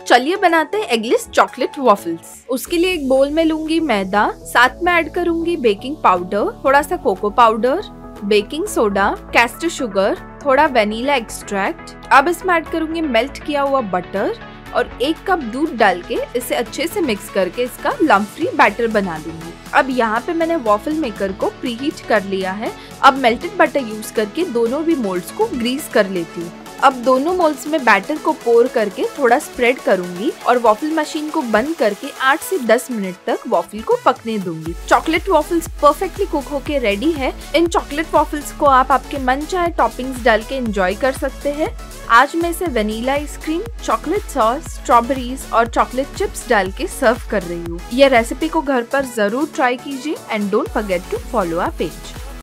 चलिए बनाते हैं एगलेस चॉकलेट वॉफल्स। उसके लिए एक बोल में लूंगी मैदा, साथ में ऐड करूंगी बेकिंग पाउडर, थोड़ा सा cocoa powder, baking soda, caster sugar, थोड़ा वेनिला एक्सट्रैक्ट। अब इसमें ऐड करूंगी मेल्ट किया हुआ बटर और 1 कप दूध डाल के इसे अच्छे से मिक्स करके इसका लम्प फ्री बैटर बना दूंगी। अब यहाँ पे मैंने वॉफल मेकर को प्रीहीट कर लिया है। अब मेल्टेड बटर यूज करके दोनों भी मोल्ड्स को ग्रीस कर लेती हूँ। अब दोनों मोल्ड्स में बैटर को पोर करके थोड़ा स्प्रेड करूंगी और वॉफल मशीन को बंद करके 8 से 10 मिनट तक वॉफल को पकने दूंगी। चॉकलेट वॉफल्स परफेक्टली कुक होके रेडी है। इन चॉकलेट वॉफल्स को आप आपके मन चाहे टॉपिंग्स डाल के एंजॉय कर सकते हैं। आज मैं इसे vanilla ice cream, chocolate sauce, strawberries और चॉकलेट चिप्स डाल के सर्व कर रही हूँ। यह रेसिपी को घर पर जरूर ट्राई कीजिए and don't forget to follow our page.